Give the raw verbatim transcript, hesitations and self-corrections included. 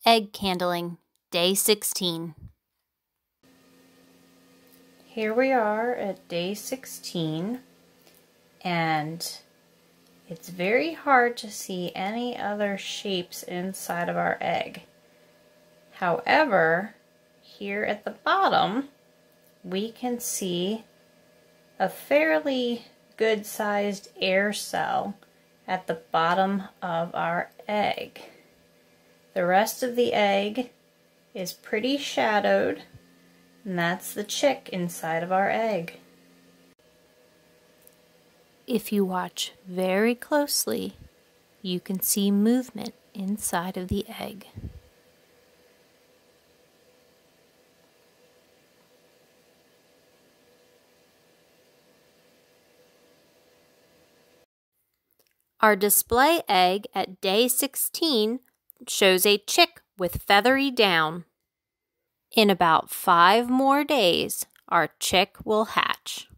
Egg candling, day sixteen. Here we are at day sixteen, and it's very hard to see any other shapes inside of our egg. However, here at the bottom, we can see a fairly good-sized air cell at the bottom of our egg. The rest of the egg is pretty shadowed, and that's the chick inside of our egg. If you watch very closely, you can see movement inside of the egg. Our display egg at day sixteen shows a chick with feathery down. In about five more days, our chick will hatch.